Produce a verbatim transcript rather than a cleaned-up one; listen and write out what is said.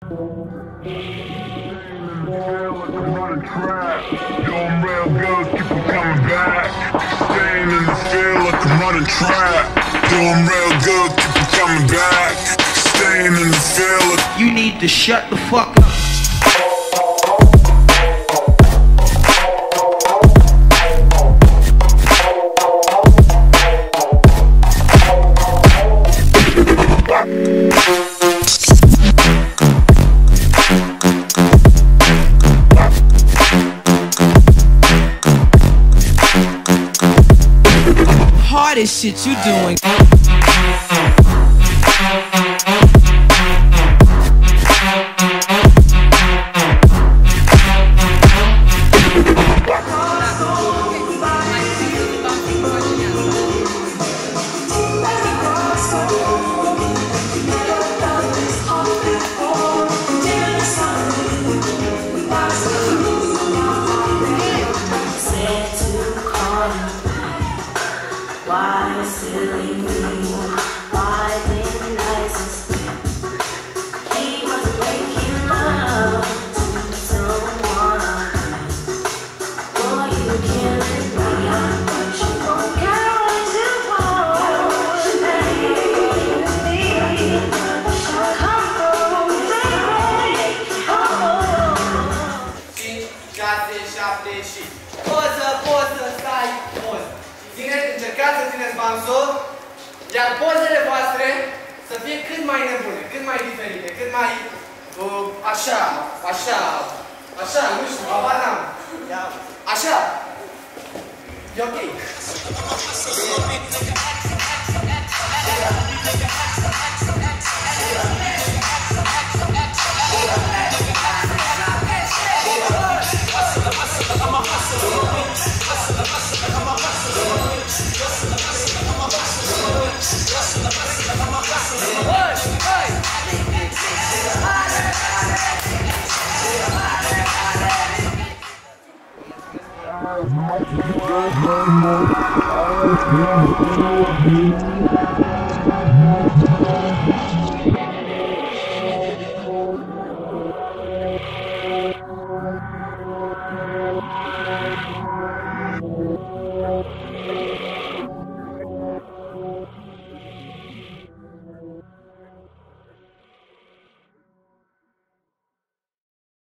Doing real good, keep on coming back. Staying in the field like I'm running track. Doing real good, keep on coming back. Staying in the field like you need to shut the fuck up. Hardest shit you doing. Why silly me? Why didn't I suspect he was making love to someone? Boy, you killing me, but you won't get what you want. Baby, come home, baby, oh. cinci, șase, șapte și poză, poză, stai, poză. Țineți, încercați să țineți bansul, iar pozele voastre să fie cât mai nebune, cât mai diferite, cât mai uh, așa, așa, așa, nu știu, habar n-am. Așa. E ok. I'm